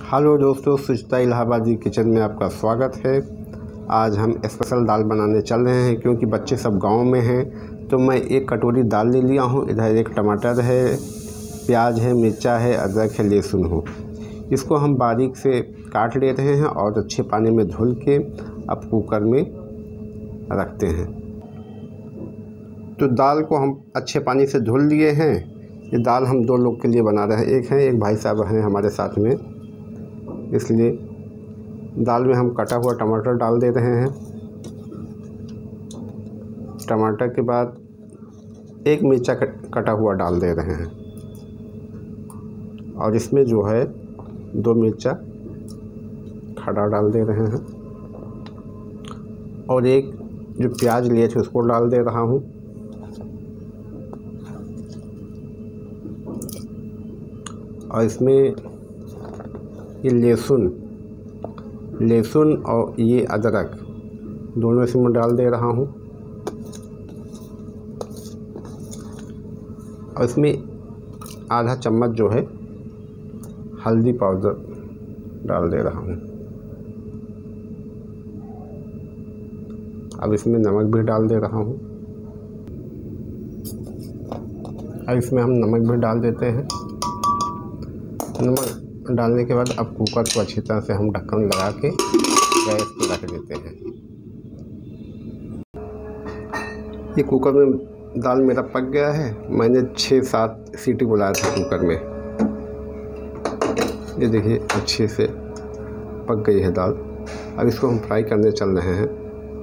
Hello दोस्तों, सुचिता इलाहाबादी kitchen में आपका स्वागत है। आज हम स्पेशल दाल बनाने चल रहे हैं। क्योंकि बच्चे सब गांव में हैं तो मैं एक कटोरी दाल ले लिया हूं। इधर एक टमाटर है, प्याज है, मिर्चा है, अदरक है, लहसुन हो। इसको हम बारीक से काट ले रहे हैं और अच्छे पानी में धुल के अब कुकर में रखते हैं। तो दाल को हम अच्छे पानी से धुल लिए हैं। ये दाल हम 2 लोग के लिए बना रहे हैं। एक भाई साहब हैं हमारे साथ में, इसलिए दाल में हम कटा हुआ टमाटर डाल दे रहे हैं। टमाटर के बाद एक मिर्चा कटा हुआ डाल दे रहे हैं और इसमें जो है 2 मिर्चा खड़ा डाल दे रहे हैं और एक जो प्याज लिए थे उसको डाल दे रहा हूँ। और इसमें ये लहसुन और ये अदरक दोनों इसमें डाल दे रहा हूँ। और इसमें आधा चम्मच जो है हल्दी पाउडर डाल दे रहा हूँ। अब इसमें नमक भी डाल दे रहा हूँ। अब इसमें हम नमक भी डाल देते हैं। नमक डालने के बाद अब कुकर को अच्छी तरह से हम ढक्कन लगा के गैस पर रख देते हैं। ये कुकर में दाल मेरा पक गया है। मैंने 6-7 सीटी बुलाया था कुकर में। ये देखिए अच्छे से पक गई है दाल। अब इसको हम फ्राई करने चल रहे हैं।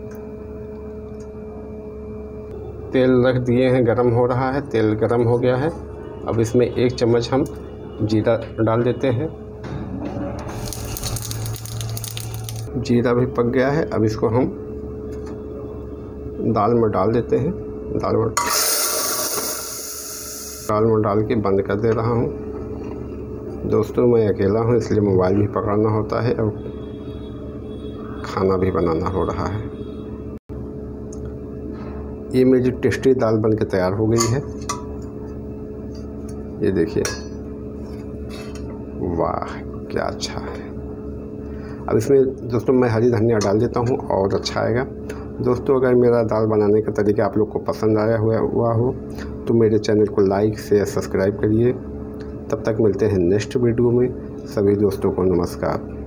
तेल रख दिए हैं, गरम हो रहा है। तेल गरम हो गया है। अब इसमें 1 चम्मच हम जीरा डाल देते हैं। जीरा भी पक गया है। अब इसको हम दाल में डाल देते हैं। दाल में डाल के बंद कर दे रहा हूँ। दोस्तों, मैं अकेला हूँ इसलिए मोबाइल भी पकड़ना होता है और खाना भी बनाना हो रहा है। ये मेरी टेस्टी दाल बन के तैयार हो गई है। ये देखिए, वाह क्या अच्छा है। अब इसमें दोस्तों मैं हरी धनिया डाल देता हूँ और अच्छा आएगा। दोस्तों, अगर मेरा दाल बनाने का तरीका आप लोग को पसंद आया हुआ हो तो मेरे चैनल को लाइक शेयर सब्सक्राइब करिए। तब तक मिलते हैं नेक्स्ट वीडियो में। सभी दोस्तों को नमस्कार।